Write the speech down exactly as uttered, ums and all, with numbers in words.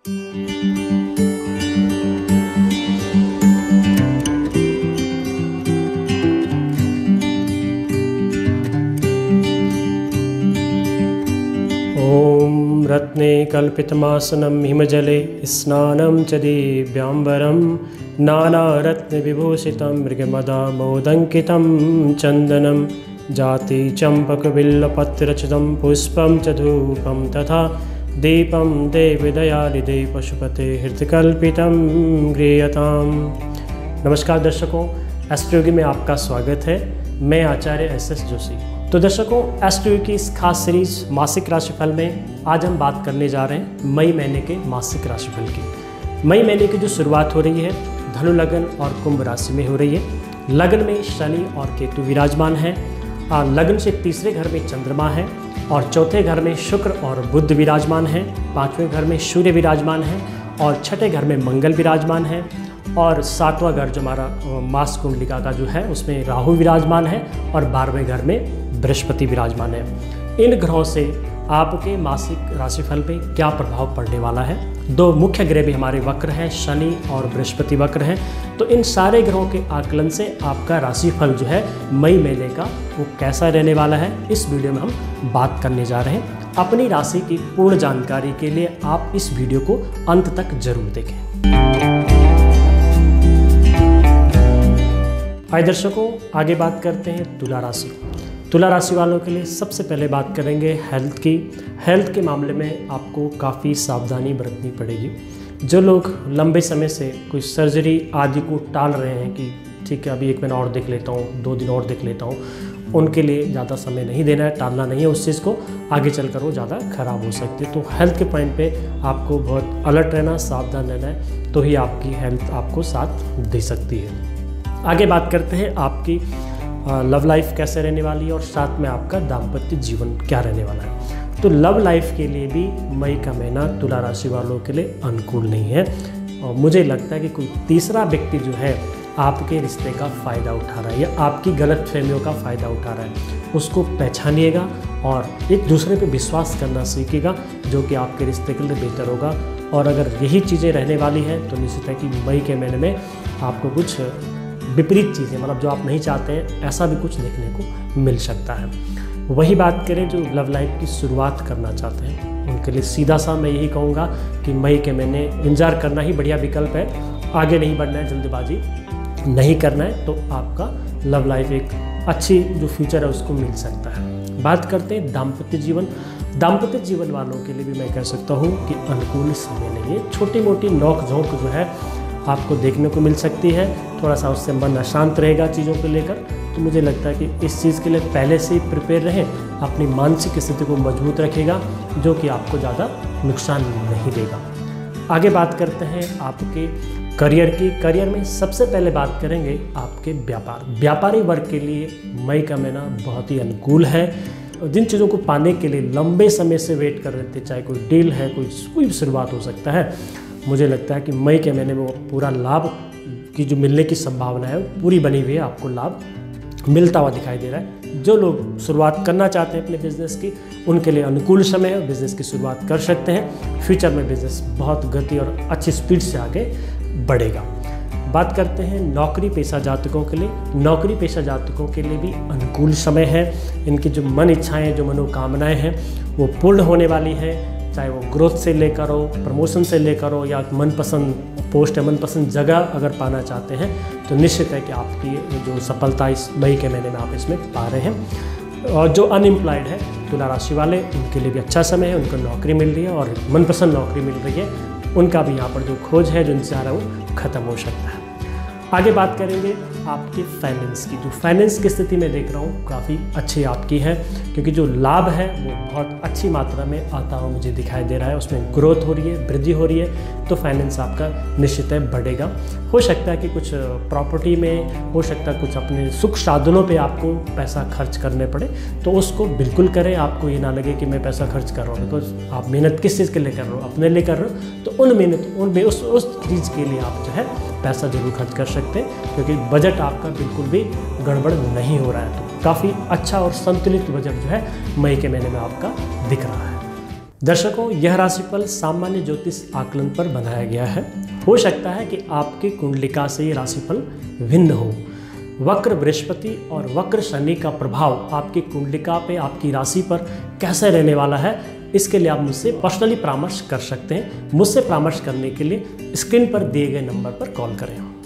ॐ रत्ने कल्पितमासनं हिमजले स्नानं च दिव्याम्बरं नानारत्नविभूषितं मृगमदामोदङ्कितं चन्दनं जाति चम्पकबिल्लपत्ररचितं पुष्पं च धूपं तथा दीपं देवदयानिधे पशुपते हृदकल्पितं गृह्यताम्। नमस्कार दर्शकों, एस्ट्रोयोगी में आपका स्वागत है। मैं आचार्य एस एस जोशी। तो दर्शकों, एस्ट्रोयोगी की इस खास सीरीज मासिक राशिफल में आज हम बात करने जा रहे हैं मई महीने के मासिक राशिफल की। मई महीने की जो शुरुआत हो रही है धनु लग्न और कुंभ राशि में हो रही है। लग्न में शनि और केतु विराजमान है। लग्न से तीसरे घर में चंद्रमा है और चौथे घर में शुक्र और बुध विराजमान है। पांचवें घर में सूर्य विराजमान है और छठे घर में मंगल विराजमान है और सातवां घर जो हमारा मास कुंडलिका का जो है उसमें राहु विराजमान है और बारहवें घर में बृहस्पति विराजमान है। इन ग्रहों से आपके मासिक राशिफल पे क्या प्रभाव पड़ने वाला है। दो मुख्य ग्रह भी हमारे वक्र हैं, शनि और बृहस्पति वक्र हैं। तो इन सारे ग्रहों के आकलन से आपका राशिफल जो है मई महीने का वो कैसा रहने वाला है, इस वीडियो में हम बात करने जा रहे हैं। अपनी राशि की पूर्ण जानकारी के लिए आप इस वीडियो को अंत तक जरूर देखें। आइए दर्शकों, आगे बात करते हैं तुला राशि। तुला राशि वालों के लिए सबसे पहले बात करेंगे हेल्थ की। हेल्थ के मामले में आपको काफ़ी सावधानी बरतनी पड़ेगी। जो लोग लंबे समय से कोई सर्जरी आदि को टाल रहे हैं कि ठीक है अभी एक महीना और देख लेता हूँ, दो दिन और देख लेता हूँ, उनके लिए ज़्यादा समय नहीं देना है, टालना नहीं है उस चीज़ को। आगे चलकर वो ज़्यादा खराब हो सकती है। तो हेल्थ के पॉइंट पे आपको बहुत अलर्ट रहना, सावधान रहना है, तो ही आपकी हेल्थ आपको साथ दे सकती है। आगे बात करते हैं आपकी लव लाइफ कैसे रहने वाली है और साथ में आपका दाम्पत्य जीवन क्या रहने वाला है। तो लव लाइफ के लिए भी मई का महीना तुला राशि वालों के लिए अनुकूल नहीं है और मुझे लगता है कि कोई तीसरा व्यक्ति जो है आपके रिश्ते का फ़ायदा उठा रहा है या आपकी गलत फहमियों का फ़ायदा उठा रहा है। उसको पहचानिएगा और एक दूसरे पे विश्वास करना सीखिएगा, जो कि आपके रिश्ते के लिए बेहतर होगा। और अगर यही चीज़ें रहने वाली हैं तो निश्चित है कि मई के महीने में आपको कुछ विपरीत चीज़ें, मतलब जो आप नहीं चाहते हैं, ऐसा भी कुछ देखने को मिल सकता है। वही बात करें जो लव लाइफ की शुरुआत करना चाहते हैं, उनके लिए सीधा सा मैं यही कहूँगा कि मई के महीने इंतजार करना ही बढ़िया विकल्प है। आगे नहीं बढ़ना है, जल्दबाजी नहीं करना है, तो आपका लव लाइफ एक अच्छी जो फ्यूचर है उसको मिल सकता है। बात करते हैं दाम्पत्य जीवन। दाम्पत्य जीवन वालों के लिए भी मैं कह सकता हूँ कि अनुकूल समय नहीं है। छोटी मोटी नोक झोंक जो है आपको देखने को मिल सकती है। थोड़ा सा उससे मन अशांत रहेगा चीज़ों को लेकर। तो मुझे लगता है कि इस चीज़ के लिए पहले से ही प्रिपेयर रहें, अपनी मानसिक स्थिति को मजबूत रखेगा, जो कि आपको ज़्यादा नुकसान नहीं देगा। आगे बात करते हैं आपके करियर की। करियर में सबसे पहले बात करेंगे आपके व्यापार। व्यापारी वर्ग के लिए मई का महीना बहुत ही अनुकूल है। जिन चीज़ों को पाने के लिए लंबे समय से वेट कर रहे थे, चाहे कोई डील है, कोई कोई भी शुरुआत हो सकता है, मुझे लगता है कि मई के महीने में वो पूरा लाभ की जो मिलने की संभावना है पूरी बनी हुई है। आपको लाभ मिलता हुआ दिखाई दे रहा है। जो लोग शुरुआत करना चाहते हैं अपने बिजनेस की, उनके लिए अनुकूल समय है, बिजनेस की शुरुआत कर सकते हैं। फ्यूचर में बिजनेस बहुत गति और अच्छी स्पीड से आगे बढ़ेगा। बात करते हैं नौकरी पेशा जातकों के लिए। नौकरी पेशा जातकों के लिए भी अनुकूल समय है। इनकी जो मन इच्छाएं, जो मनोकामनाएं हैं वो पूर्ण होने वाली है। चाहे वो ग्रोथ से लेकर हो, प्रमोशन से लेकर हो, या मनपसंद पोस्ट या मनपसंद जगह अगर पाना चाहते हैं, तो निश्चित है कि आपकी जो सफलता इस मई के महीने में आप इसमें पा रहे हैं। और जो अनएम्प्लॉयड है तुला राशि वाले, उनके लिए भी अच्छा समय है। उनको नौकरी मिल रही है और मनपसंद नौकरी मिल रही है। उनका भी यहाँ पर जो खोज है, जो इंतजार है, वो ख़त्म हो सकता है। आगे बात करेंगे आपके फाइनेंस की। जो फाइनेंस की स्थिति मैं देख रहा हूँ काफ़ी अच्छी आपकी है, क्योंकि जो लाभ है वो बहुत अच्छी मात्रा में आता हुआ मुझे दिखाई दे रहा है। उसमें ग्रोथ हो रही है, वृद्धि हो रही है, तो फाइनेंस आपका निश्चित है बढ़ेगा। हो सकता है कि कुछ प्रॉपर्टी में, हो सकता है कुछ अपने सुख साधनों पे आपको पैसा खर्च करने पड़े, तो उसको बिल्कुल करें। आपको ये ना लगे कि मैं पैसा खर्च कर रहा हूँ, तो आप मेहनत किस चीज़ के लिए कर रहे हो, अपने लिए कर रहे हो, तो उन मेहनत उन उस उस चीज़ के लिए आप जो है पैसा जरूर खर्च कर सकते हैं, क्योंकि बजट आपका बिल्कुल भी गड़बड़ नहीं हो रहा है। तो काफ़ी अच्छा और संतुलित बजट जो है मई के महीने में आपका दिख रहा है। दर्शकों, यह राशिफल सामान्य ज्योतिष आकलन पर बनाया गया है। हो सकता है कि आपकी कुंडलिका से ये राशिफल भिन्न हो। वक्र बृहस्पति और वक्र शनि का प्रभाव आपकी कुंडलिका पे, आपकी राशि पर कैसे रहने वाला है, इसके लिए आप मुझसे पर्सनली परामर्श कर सकते हैं। मुझसे परामर्श करने के लिए स्क्रीन पर दिए गए नंबर पर कॉल करें।